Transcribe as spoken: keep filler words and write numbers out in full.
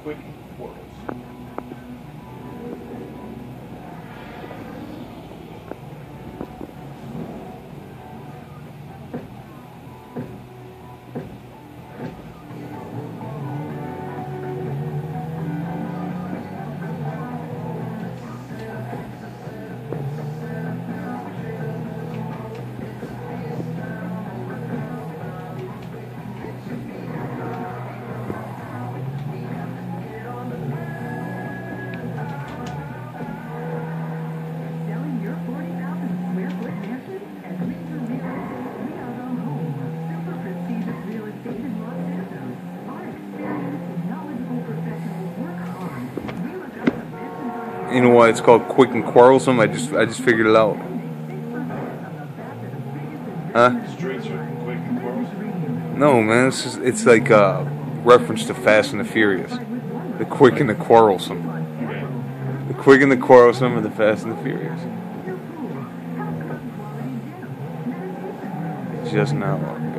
quick and quarrelsome. You know why it's called quick and quarrelsome? I just I just figured it out. Huh? Streets are quick and quarrelsome. No, man. It's just, it's like a reference to Fast and the Furious. The quick and the quarrelsome. Okay. The quick and the quarrelsome, and the Fast and the Furious. Just now.